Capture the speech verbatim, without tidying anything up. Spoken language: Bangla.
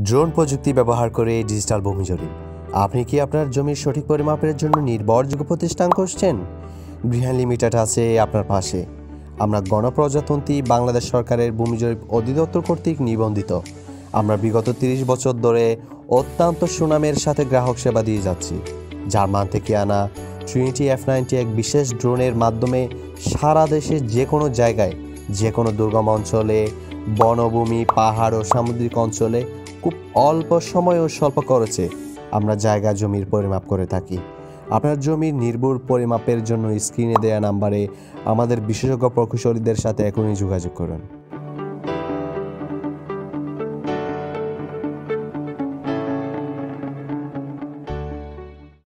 ড্রোন প্রযুক্তি ব্যবহার করে ডিজিটাল ভূমি জরিপ। আপনি কি আপনার জমির সঠিক পরিমাপের জন্য নির্ভরযোগ্য প্রতিষ্ঠান খুঁজছেন? গৃহাণ লিমিটেড আছে আপনার পাশে। আমরা গণপ্রজাতন্ত্রী বাংলাদেশ সরকারের ভূমি জরিপ অধিদপ্তর কর্তৃক নিবন্ধিত। আমরা বিগত তিরিশ বছর ধরে অত্যন্ত সুনামের সাথে গ্রাহক সেবা দিয়ে যাচ্ছি। জার্মান থেকে আনা ট্রিনিটি এফ নাইনটি এক বিশেষ ড্রোনের মাধ্যমে সারা দেশে যে কোনো জায়গায়, যে কোনো দুর্গম অঞ্চলে, বনভূমি, পাহাড় ও সামুদ্রিক অঞ্চলে খুব অল্প সময় ও স্বল্প খরচে আমরা জায়গা জমির পরিমাপ করে থাকি। আপনার জমির নির্ভুল পরিমাপের জন্য স্ক্রিনে দেওয়া নাম্বারে আমাদের বিশেষজ্ঞ প্রকৌশলীদের সাথে এখনই যোগাযোগ করুন।